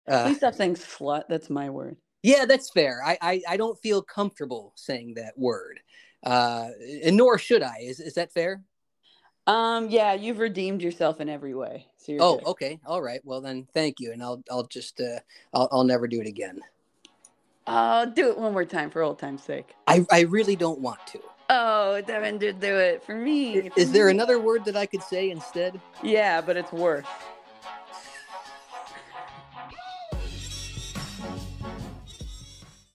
Please stop saying slut. That's my word. Yeah, that's fair. I don't feel comfortable saying that word. And nor should I. Is that fair? Yeah, you've redeemed yourself in every way, so you're Oh, good. okay. All right. Well then, thank you. And I'll just I'll never do it again. Do it one more time for old time's sake. I really don't want to. Oh, Devin did do it for me. For Is there me. another word that I could say instead? Yeah, but it's worse.